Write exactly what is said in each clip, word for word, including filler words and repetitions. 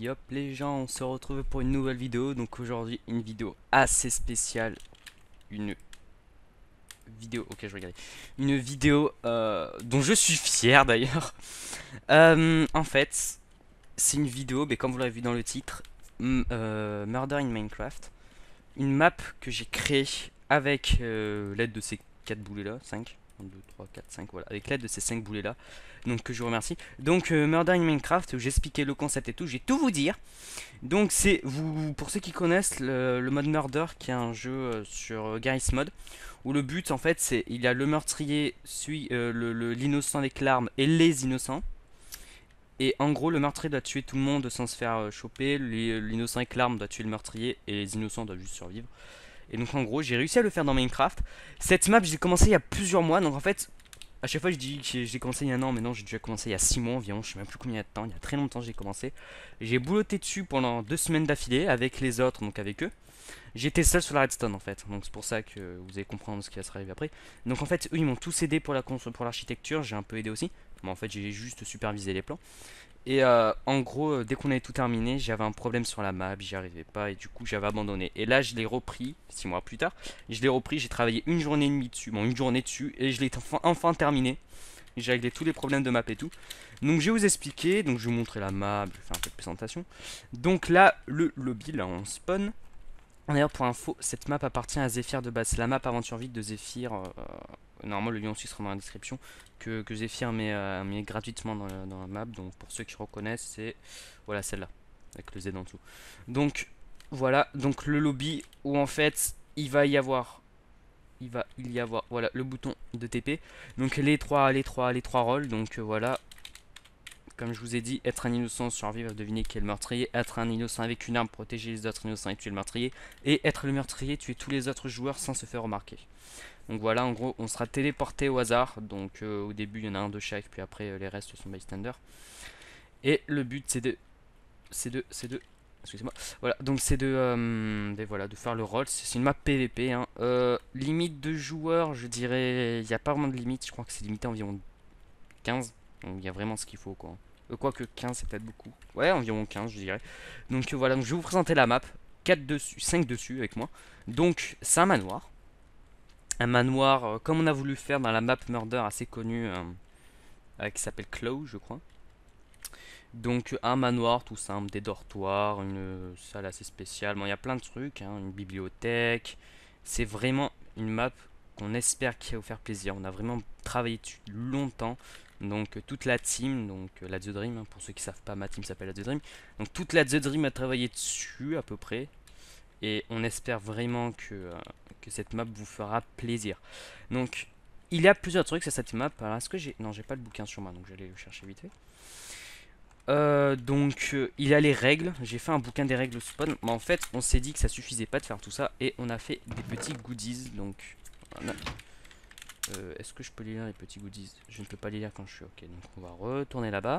Yop les gens, on se retrouve pour une nouvelle vidéo. Donc aujourd'hui une vidéo assez spéciale. Une vidéo, ok je regardais. Une vidéo euh, dont je suis fier d'ailleurs. Euh, en fait c'est une vidéo, mais comme vous l'avez vu dans le titre, m- euh, Murder in Minecraft. Une map que j'ai créée avec euh, l'aide de ces quatre boulets là, cinq, un, deux, trois, quatre, cinq, voilà, avec l'aide de ces cinq boulets là, donc que je vous remercie. Donc euh, Murder in Minecraft, où j'expliquais le concept et tout, j'ai tout vous dire. Donc c'est, vous, pour ceux qui connaissent le, le mode Murder, qui est un jeu euh, sur euh, Garry's Mod, où le but en fait c'est, il y a le meurtrier, suit euh, le- le- l'innocent avec l'arme et les innocents. Et en gros, le meurtrier doit tuer tout le monde sans se faire euh, choper. Les- L'innocent avec l'arme doit tuer le meurtrier et les innocents doivent juste survivre. Et donc en gros, j'ai réussi à le faire dans Minecraft. Cette map, j'ai commencé il y a plusieurs mois. Donc en fait, à chaque fois, je dis que j'ai commencé il y a un an, mais non, j'ai déjà commencé il y a six mois environ. Je sais même plus combien de temps. Il y a très longtemps, j'ai commencé. J'ai bouloté dessus pendant deux semaines d'affilée avec les autres, donc avec eux. J'étais seul sur la redstone en fait, donc c'est pour ça que vous allez comprendre ce qui va se arriver après. Donc en fait, eux ils m'ont tous aidé pour la pour l'architecture, j'ai un peu aidé aussi. Mais en fait, j'ai juste supervisé les plans. Et euh, en gros, euh, dès qu'on avait tout terminé, j'avais un problème sur la map, j'y arrivais pas et du coup j'avais abandonné. Et là, je l'ai repris, six mois plus tard, je l'ai repris, j'ai travaillé une journée et demie dessus, bon une journée dessus, et je l'ai enfin, enfin terminé. J'ai réglé tous les problèmes de map et tout. Donc je vais vous expliquer, donc je vais vous montrer la map, je vais faire un peu de présentation. Donc là, le lobby, là on spawn. D'ailleurs, pour info, cette map appartient à Zephyr de base. C'est la map Aventure Vide de Zephyr. Euh, normalement, le lien aussi sera dans la description. Que, que Zephyr met, euh, met gratuitement dans la, dans la map. Donc, pour ceux qui reconnaissent, c'est voilà celle-là, avec le Z en dessous. Donc, voilà. Donc, le lobby où en fait, il va y avoir. Il va il y avoir voilà le bouton de T P. Donc, les trois, les trois, les trois rôles. Donc, euh, voilà. Comme je vous ai dit, être un innocent, survivre, deviner qui est le meurtrier, être un innocent avec une arme, protéger les autres innocents et tuer le meurtrier, et être le meurtrier, tuer tous les autres joueurs sans se faire remarquer. Donc voilà, en gros, on sera téléporté au hasard, donc euh, au début il y en a un de chaque, puis après euh, les restes sont bystander. Et le but c'est de... c'est de... c'est de... excusez-moi. Voilà, donc c'est de... Euh, ben voilà, de faire le rôle, c'est une map P V P. Hein. Euh, limite de joueurs, je dirais, il n'y a pas vraiment de limite, je crois que c'est limité à environ quinze. Donc il y a vraiment ce qu'il faut quoi. Euh, Quoique quinze c'est peut-être beaucoup. Ouais, environ quinze je dirais. Donc euh, voilà, donc je vais vous présenter la map. Quatre dessus, cinq dessus avec moi. Donc c'est un manoir. Un manoir euh, comme on a voulu faire dans la map Murder assez connue euh, euh, qui s'appelle Claw je crois. Donc un manoir tout simple, des dortoirs, une salle assez spéciale. Bon il y a plein de trucs, hein, une bibliothèque. C'est vraiment une map qu'on espère qui va vous faire plaisir. On a vraiment travaillé dessus longtemps. Donc euh, toute la team, donc euh, la The Dream, hein, pour ceux qui savent pas, ma team s'appelle la The Dream. Donc toute la The Dream a travaillé dessus à peu près. Et on espère vraiment que, euh, que cette map vous fera plaisir. Donc il y a plusieurs trucs sur cette map. Alors est-ce que j'ai... Non j'ai pas le bouquin sur moi donc j'allais le chercher vite fait. Euh, donc euh, il y a les règles, j'ai fait un bouquin des règles spawn, mais en fait on s'est dit que ça suffisait pas de faire tout ça et on a fait des petits goodies. Donc voilà. Euh, est-ce que je peux les lire les petits goodies? Je ne peux pas les lire quand je suis ok, donc on va retourner là-bas.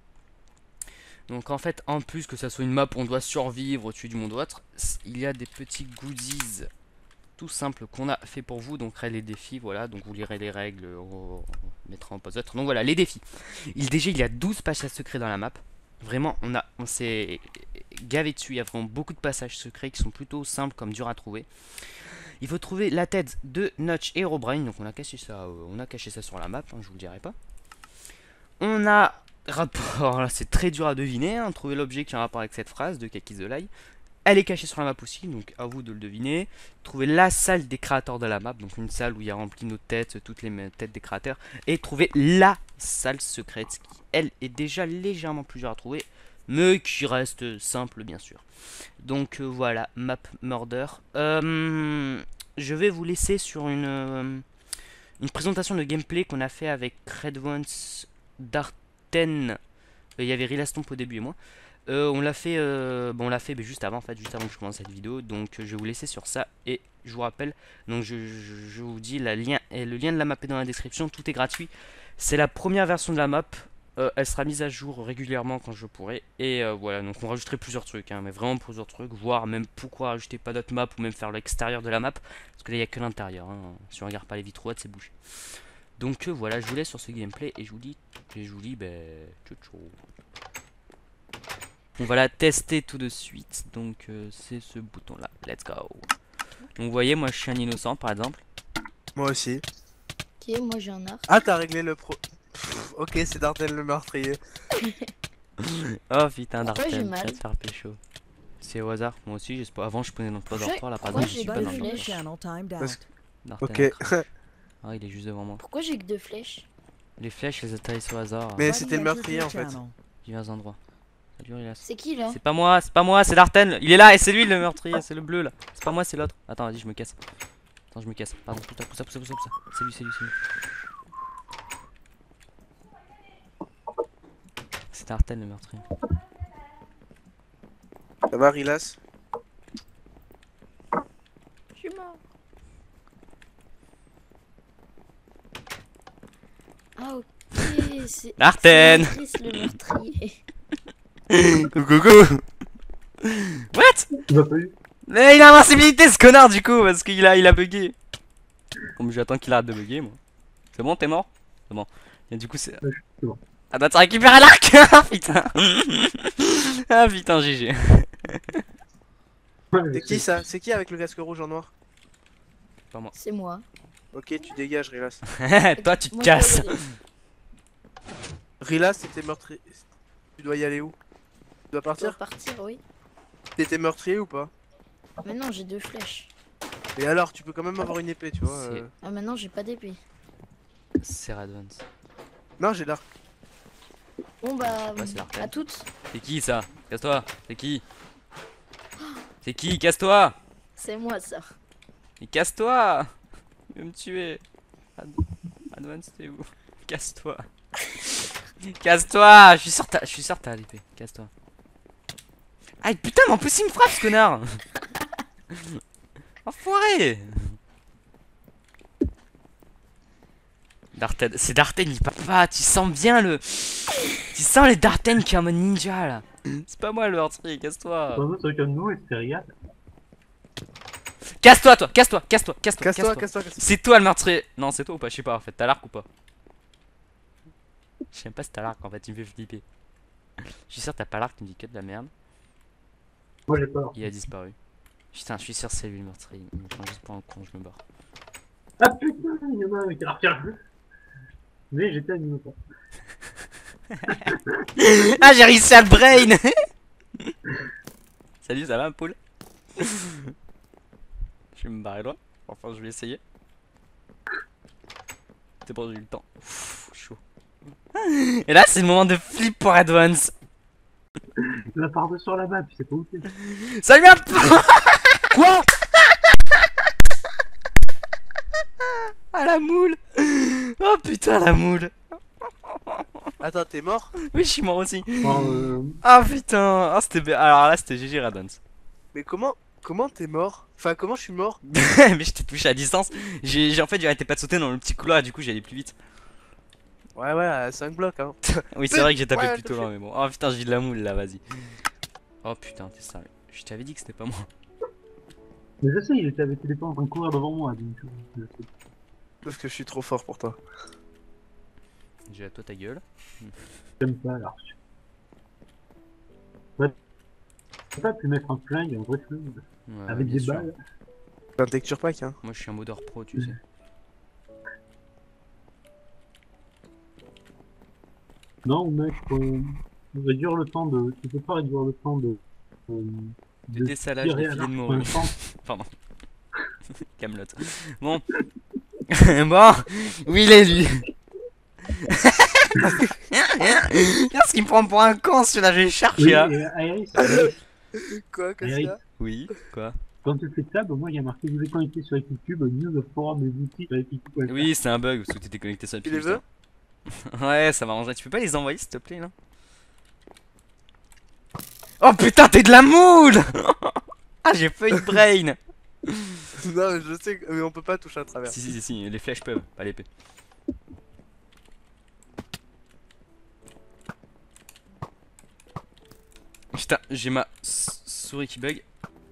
Donc en fait en plus que ça soit une map où on doit survivre, tuer du monde ou autre, il y a des petits goodies tout simples qu'on a fait pour vous. Donc les défis, voilà, donc vous lirez les règles, on mettra en pause autre. Donc voilà les défis. Il, déjà il y a douze passages secrets dans la map. Vraiment, on, a, on s'est gavé dessus. Il y a vraiment beaucoup de passages secrets qui sont plutôt simples comme durs à trouver. Il faut trouver la tête de Notch et Herobrine. Donc on a caché ça, euh, on a caché ça sur la map. Hein, je vous le dirai pas. On a rapport. Là, c'est très dur à deviner. Hein, trouver l'objet qui a un rapport avec cette phrase de Kaki the Lie. Elle est cachée sur la map aussi, donc à vous de le deviner. Trouver la salle des créateurs de la map, donc une salle où il y a rempli nos têtes, toutes les têtes des créateurs. Et trouver la salle secrète, qui elle est déjà légèrement plus dure à trouver, mais qui reste simple bien sûr. Donc euh, voilà, map murder. Euh, je vais vous laisser sur une, euh, une présentation de gameplay qu'on a fait avec Red Ones, Darten. Il y avait Rilastomp au début et moi. Euh, on l'a fait, euh, bon, on l'a fait mais juste avant en fait, juste avant que je commence cette vidéo. Donc euh, je vais vous laisser sur ça et je vous rappelle. Donc je, je, je vous dis la lien, et le lien de la map est dans la description. Tout est gratuit. C'est la première version de la map. Euh, elle sera mise à jour régulièrement quand je pourrai. Et euh, voilà, donc on rajouterait plusieurs trucs, hein, mais vraiment plusieurs trucs. Voire même pourquoi rajouter pas d'autres maps ou même faire l'extérieur de la map. Parce que là il n'y a que l'intérieur. Hein. Si on regarde pas les vitres c'est bouché. Donc euh, voilà, je vous laisse sur ce gameplay et je vous dis, et je vous dis, ben, ciao ciao. On va la tester tout de suite. Donc euh, c'est ce bouton là. Let's go. Donc vous voyez, moi je suis un innocent par exemple. Moi aussi. Ok, moi j'ai un arc. Ah, t'as réglé le pro. Pff, ok, c'est Dartel le meurtrier. Oh putain, Pourquoi j'ai Darten, mal tu vas te faire pécho. C'est au hasard, moi aussi, j'espère pas. Avant je prenais dans le Pourquoi- dortoir là, par pourquoi exemple, je j'ai suis pas deux dans le dortoir. flèches Channel timed Parce out. Darten Ok. a craqué. Ah, il est juste devant moi. Pourquoi j'ai que deux flèches? Les flèches, elles atterrissent au hasard. Mais euh, c'était le meurtrier en fait. divers endroits. Salut Rilas. C'est qui là? C'est pas moi, c'est pas moi, c'est Darten. Il est là et c'est lui le meurtrier, c'est le bleu là. C'est pas moi, c'est l'autre. Attends, vas-y, je me casse. Attends, je me casse. Pardon, pousse ça, pousse ça, pousse ça, pousse ça. C'est lui, c'est lui, c'est lui. C'est Darten le meurtrier. Ça va, Rilas? Je suis mort. Ah ok, c'est... Darten. c'est Chris, le meurtrier. Coucou. What? Tu m'as pas eu? Mais il a invincibilité ce connard du coup parce qu'il a il a bugué. Comme j'attends qu'il arrête de bugger moi. C'est bon, t'es mort? C'est bon. Et du coup c'est. Ouais, c'est bon. Ah bah t'as récupéré l'arc. Ah putain. Ah putain G G. C'est qui ça? C'est qui avec le casque rouge en noir? Pas moi. C'est moi. Ok, tu dégages, Rilas. Toi tu te Moi, casses. je dois y aller. Rilas, t'étais meurtrier. Tu dois y aller où? Tu dois Je dois partir? partir, oui. T'étais meurtrier ou pas? Maintenant j'ai deux flèches. Et alors, tu peux quand même avoir une épée, tu vois. C'est- euh. Ah maintenant j'ai pas d'épée. C'est Radvance. Non, j'ai l'arc. Bon bah, Ouais, c'est l'arcade. à toutes. C'est qui ça? Casse-toi. C'est qui? C'est qui? Casse-toi. C'est moi ça. Mais casse-toi. Il veut me tuer. Ad... Advance t'es où? Casse-toi. Casse-toi. Je suis sûr que t'as- je suis sûr que t'as l'épée. Casse-toi. Ah putain mais en plus il me frappe ce connard. Enfoiré. Darten, c'est Darten il part pas, tu sens bien le... Tu sens les Darten qui est en mode ninja là. C'est pas moi le meurtrier, casse-toi. Dans notre cas de nous, et c'était Riyad. Casse-toi toi, casse-toi, casse-toi, casse-toi, Casse-toi, casse-toi. casse-toi, casse-toi. C'est toi le meurtrier. Non c'est toi ou pas, je sais pas en fait, t'as l'arc ou pas? Je sais même pas si t'as l'arc en fait, il me fait flipper. Je suis sûr que t'as pas l'arc, tu me dis que de la merde. Moi j'ai peur. Il a disparu. Putain, je suis sûr que c'est lui le meurtrier. Il me prend juste pour un con, je me barre. Ah putain, il y en a un avec un arc à feu. Mais j'étais un innocent. Ah, j'ai réussi à le brain. Salut, ça va, un poule? Je vais me barrer loin. Enfin, je vais essayer. C'est bon, j'ai eu le temps. Ouf, chaud. Et là, c'est le moment de flip pour Advance. La part de sur la map, tu sais pas où c'est. Salut, un p- Quoi? Ah, la moule. Oh putain, la moule. Attends, t'es mort? Oui, je suis mort aussi. Enfin, euh... Ah putain. Ah, c'était... be- Alors là, c'était G G Radvance. Mais comment, comment t'es mort? Enfin, comment je suis mort? Mais je t'ai touché à distance. J'ai j'ai- en fait j'ai arrêté pas de sauter dans le petit couloir et du coup j'allais plus vite. Ouais, ouais, à cinq blocs, hein. Oui c'est vrai que j'ai tapé Ouais, plutôt touché. loin mais bon. Oh putain je vis de la moule là vas-y. Oh putain t'es sérieux. Je t'avais dit que c'était pas moi. Mais je sais, il était avec les en train de courir devant moi, donc euh, je sais. Parce que je suis trop fort pour toi. J'ai à toi ta gueule. J'aime pas l'arc. Ouais. Tu peux pas pu mettre un flingue, un vrai flingue, Ouais, avec bien des sûr. balles. C'est un texture pack, hein. Moi je suis un modeur pro tu sais. Non, mec, euh, réduire le temps de. Tu peux pas réduire le temps de. Euh, De dessalage tirer des à filets de l'arc morue. pour l'instant. Pardon. Camelot. Bon. Bon. Oui il est lui. Qu'est-ce qu'il me prend pour un con celui-là, je vais chercher Oui, là. et Aéris, Aéris, Quoi, qu'est-ce qu'il Aéris, y a? Oui, quoi? quand tu fais tab, moi il y a marqué vous êtes connecté sur EquiCube, news le forum des outils sur EquiCube. Oui, c'est un bug parce que t'étais connecté sur le Tu les Pile, veux? ça. Ouais, ça m'arrangerait. Tu peux pas les envoyer s'il te plaît là? Oh putain, t'es de la moule! Ah, j'ai fait une brain! Non, mais je sais que mais on peut pas toucher à travers. Si, si, si, si, les flèches peuvent, pas l'épée. Putain, j'ai ma s- souris qui bug.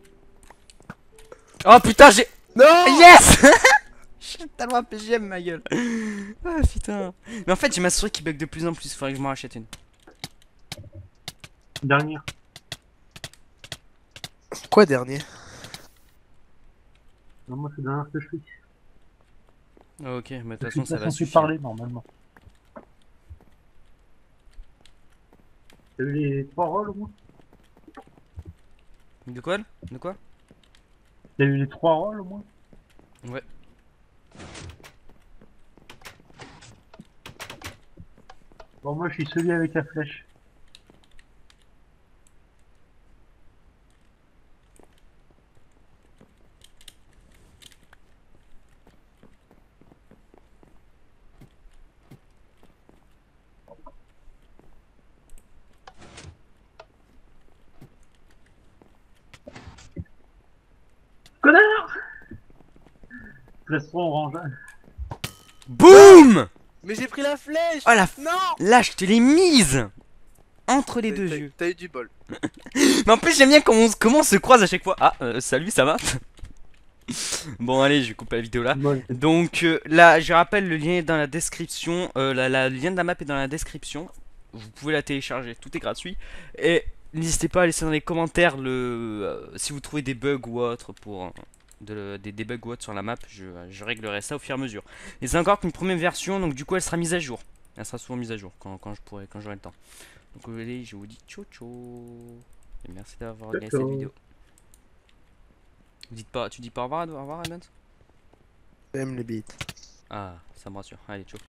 Oh putain, j'ai. Non! Yes! J'ai tellement un P G M ma gueule. Ah putain. Mais en fait, j'ai ma souris qui bug de plus en plus, faudrait que je m'en rachète une. Dernière. Quoi dernier? Non, moi c'est dernière que je suis. Ah, ok, mais de toute Je suis façon, ça pas va censé suffire. parler normalement. T'as eu les trois rôles au moins? De quoi? De quoi? T'as eu les trois rôles au moins? Ouais. Bon, moi je suis celui avec la flèche. Connard! Plastron orange. BOUM! Mais j'ai pris la flèche! Oh la f... Non! Là, je te l'ai mise entre les T'as- deux t'as- yeux. T'as eu du bol. Mais en plus, j'aime bien comment on, se- comment on se croise à chaque fois. Ah, euh, salut, ça va? Bon, allez, je vais couper la vidéo là. Bon, Donc euh, là, je rappelle, le lien est dans la description. Euh, la, la- le lien de la map est dans la description. Vous pouvez la télécharger, tout est gratuit. Et n'hésitez pas à laisser dans les commentaires le euh, si vous trouvez des bugs ou autre pour euh, de- des, des bugs ou autre sur la map. Je, je réglerai ça au fur et à mesure. Et c'est encore qu'une première version, donc du coup, elle sera mise à jour. Elle sera souvent mise à jour quand, quand je pourrai, quand j'aurai le temps. Donc allez, je vous dis ciao ciao. Et merci d'avoir regardé cette Ciao. vidéo. Vous dites pas, tu dis pas au revoir, au revoir, Adams? J'aime les beats. Ah, ça me rassure. Allez, ciao.